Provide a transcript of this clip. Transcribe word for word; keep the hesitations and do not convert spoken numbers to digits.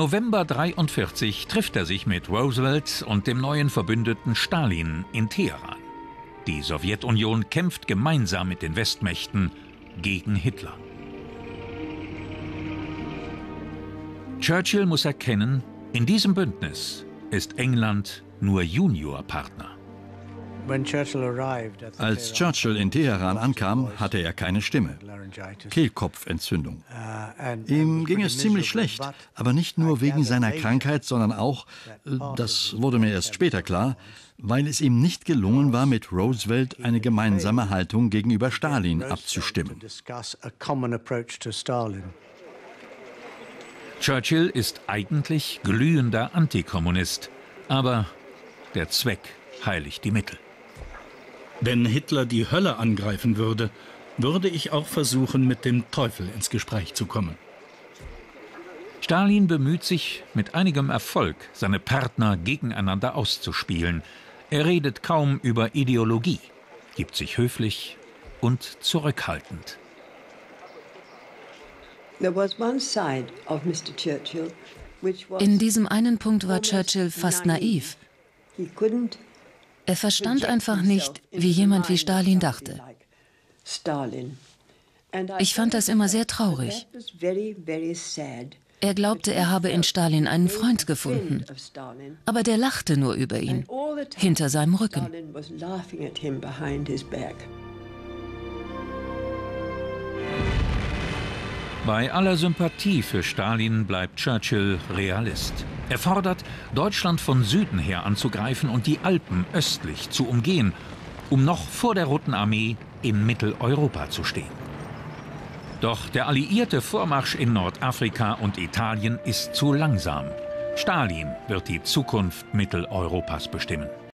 November dreiundvierzig trifft er sich mit Roosevelt und dem neuen Verbündeten Stalin in Teheran. Die Sowjetunion kämpft gemeinsam mit den Westmächten gegen Hitler. Churchill muss erkennen, in diesem Bündnis ist England nur Juniorpartner. Als Churchill in Teheran ankam, hatte er keine Stimme. Kehlkopfentzündung. Ihm ging es ziemlich schlecht, aber nicht nur wegen seiner Krankheit, sondern auch, das wurde mir erst später klar, weil es ihm nicht gelungen war, mit Roosevelt eine gemeinsame Haltung gegenüber Stalin abzustimmen. Churchill ist eigentlich glühender Antikommunist, aber der Zweck heiligt die Mittel. Wenn Hitler die Hölle angreifen würde, würde ich auch versuchen, mit dem Teufel ins Gespräch zu kommen. Stalin bemüht sich mit einigem Erfolg, seine Partner gegeneinander auszuspielen. Er redet kaum über Ideologie, gibt sich höflich und zurückhaltend. In diesem einen Punkt war Churchill fast naiv. Er verstand einfach nicht, wie jemand wie Stalin dachte. Ich fand das immer sehr traurig. Er glaubte, er habe in Stalin einen Freund gefunden. Aber der lachte nur über ihn, hinter seinem Rücken. Bei aller Sympathie für Stalin bleibt Churchill Realist. Er fordert, Deutschland von Süden her anzugreifen und die Alpen östlich zu umgehen, um noch vor der Roten Armee in Mitteleuropa zu stehen. Doch der alliierte Vormarsch in Nordafrika und Italien ist zu langsam. Stalin wird die Zukunft Mitteleuropas bestimmen.